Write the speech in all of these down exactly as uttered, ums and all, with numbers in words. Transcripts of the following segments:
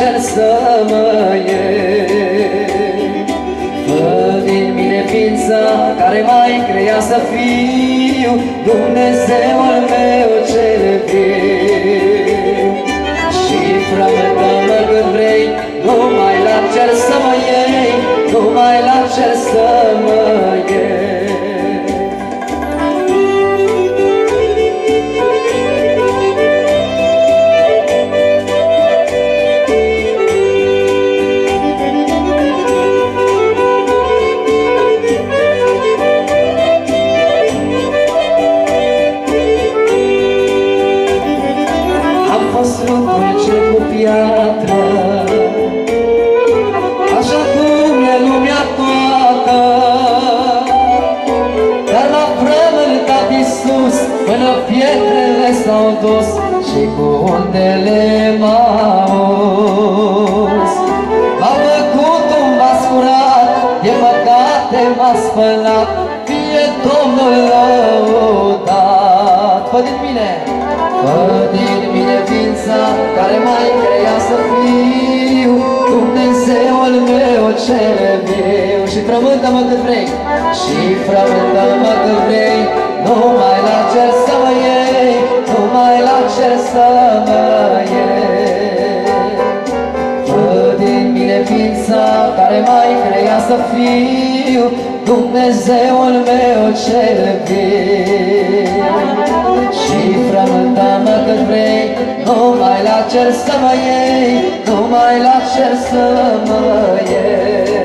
cer să mă iei. Fă din mine ființa care m-ai creat să fiu Dumnezeul meu cel viu. Și frământă-mă cât vrei, numai la cer să mă iei, numai la cer să mă iei. Piatră, așa cum e lumea toată, dar la frământat Iisus până pietrele s-au dus și cu undele m-au us. M-a făcut un vas curat, de păcate m-a spălat, fie Domnul lăudat. Fă din mine, fă din mine ființa care m-ai creat să fiu Dumnezeul meu cel viu. Și frământă-mă cât vrei, și frământă-mă cât vrei, numai la cer să mă iei, numai la cer să mă iei. Fă din mine ființa care m-ai creat să fiu Dumnezeul meu cel viu. Și frământă-mă cât vrei, numai la cer să mă iei, numai la cer să mă iei.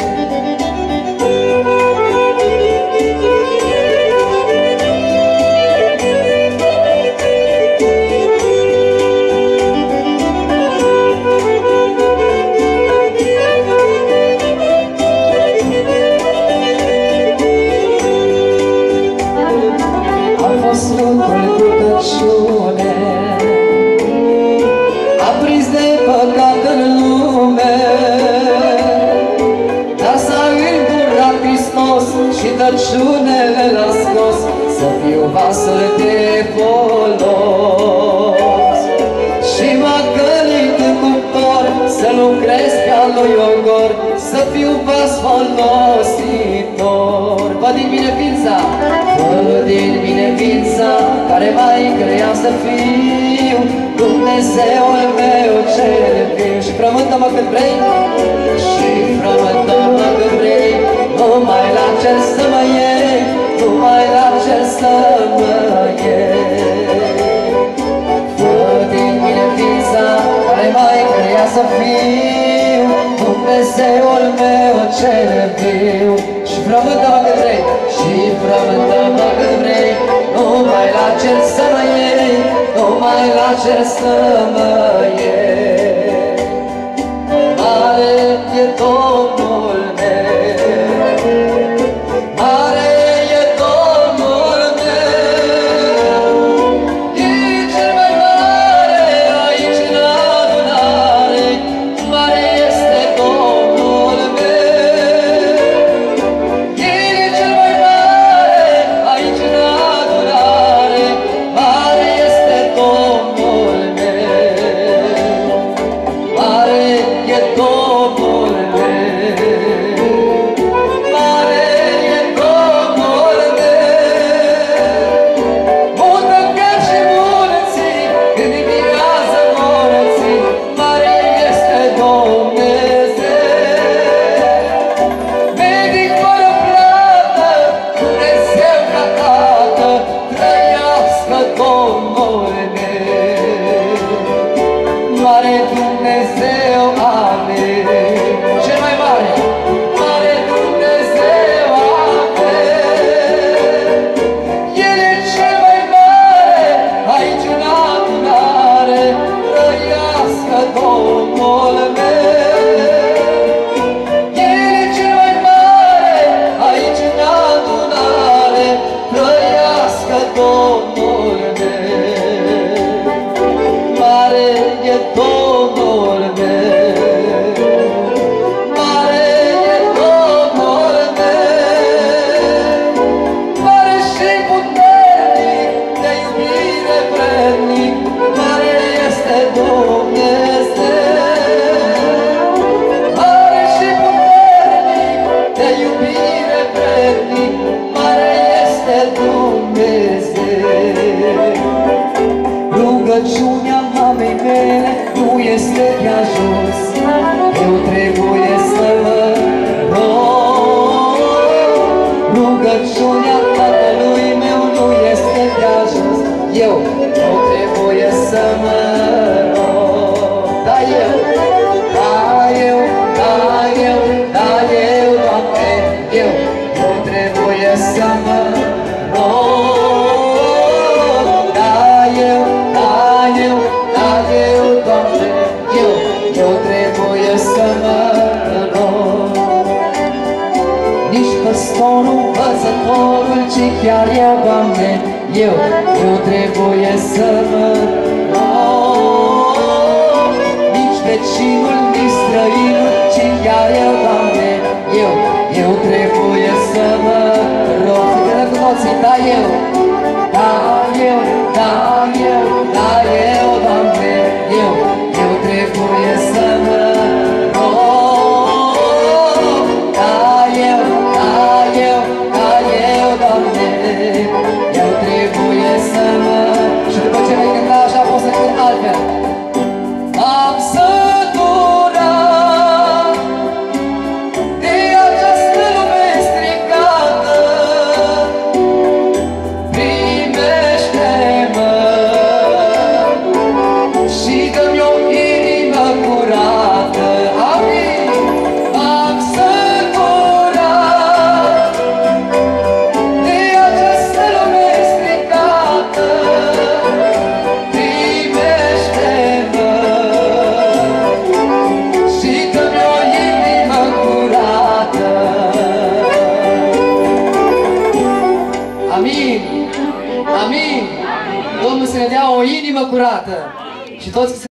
Am fost lucrul cu căciune, aprins de păcat în lume, dar s-a îndurat Hristos și dăciunele l-a scos, să fiu vasul de folos. Și m-a gălit în cuptor, să lucrez pe-a lui ogor, să fiu vas folositor. Fă din mine ființa, fă din mine ființa care m-ai creat să fiu Dumnezeul meu cel viu. Și frământă-mă cât vrei, și frământă-mă cât vrei, numai la cer să mă iei, numai la cer să mă iei. Fă din mine ființa care m-ai creat să fiu Dumnezeul meu cel viu. Și frământă-mă cât vrei, și frământă-mă cât vrei, numai la cer să mă iei, numai la cer să mă iei. Mare e Domnul meu, mare e Domnul meu, e cel mai mare aici în adunare, mare este Domnul meu, e cel mai mare aici în adunare, mare este Domnul meu, mare e Domnul meu. păstorul, învățătorul, ci chiar eu, Doamne, eu, eu trebuie să mă rog. Nici vecinul, nici străinul, ci chiar eu, Doamne, eu, eu trebuie să mă rog. Să credem cu toții, da eu, da eu, da eu, da eu, Doamne, eu, eu trebuie să mă rog. Da eu, da eu, da eu, Doamne, eu trebuie să mă... Și după ce vei cânta așa, poți să cânt altfel. Am săturat de această lume stricată, primește-mă și dă-mi o inimă curată. Amin. Am săturat de această lume stricată, primește-mă și dă-mi o inimă curată. Amin. Amin. Domnul să ne dea o inimă curată și toți